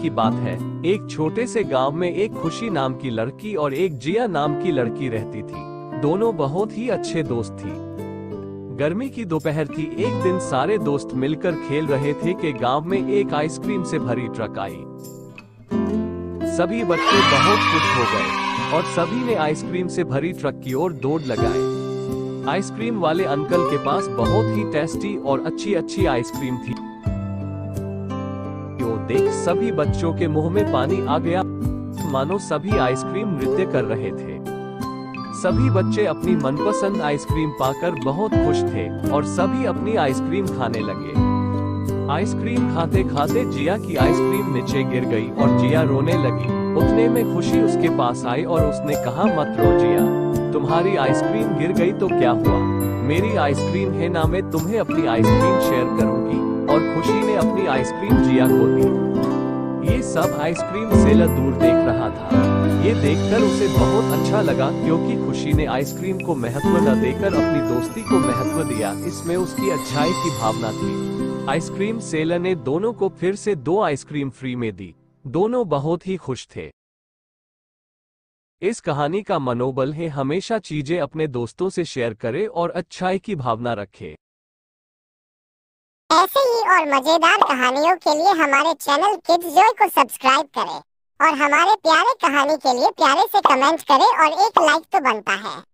की बात है। एक छोटे से गांव में एक खुशी नाम की लड़की और एक जिया नाम की लड़की रहती थी। दोनों बहुत ही अच्छे दोस्त थी। गर्मी की दोपहर थी। एक दिन सारे दोस्त मिलकर खेल रहे थे कि गांव में एक आइसक्रीम से भरी ट्रक आई। सभी बच्चे बहुत खुश हो गए और सभी ने आइसक्रीम से भरी ट्रक की ओर दौड़ लगाई। आइसक्रीम वाले अंकल के पास बहुत ही टेस्टी और अच्छी आइसक्रीम थी। वो देख सभी बच्चों के मुंह में पानी आ गया, मानो सभी आइसक्रीम नृत्य कर रहे थे। सभी बच्चे अपनी मनपसंद आइसक्रीम पाकर बहुत खुश थे और सभी अपनी आइसक्रीम खाने लगे। आइसक्रीम खाते खाते जिया की आइसक्रीम नीचे गिर गई और जिया रोने लगी। उतने में खुशी उसके पास आई और उसने कहा, मत रो जिया, तुम्हारी आइसक्रीम गिर गई तो क्या हुआ, मेरी आइसक्रीम है ना, मैं तुम्हें अपनी आइसक्रीम शेयर करूंगी। और खुशी ने अपनी आइसक्रीम जिया को दी। ये सब आइसक्रीम सेलर दूर देख रहा था। ये देखकर उसे बहुत अच्छा लगा क्योंकि खुशी ने आइसक्रीम को महत्व न देकर अपनी दोस्ती को महत्व दिया। इसमें उसकी अच्छाई की भावना थी। आइसक्रीम सेलर ने दोनों को फिर से 2 आइसक्रीम फ्री में दी। दोनों बहुत ही खुश थे। इस कहानी का मनोबल है, हमेशा चीजें अपने दोस्तों से शेयर करें और अच्छाई की भावना रखें। ऐसे ही और मजेदार कहानियों के लिए हमारे चैनल किड्स जॉय को सब्सक्राइब करें और हमारे प्यारे कहानी के लिए प्यारे से कमेंट करें और एक लाइक तो बनता है।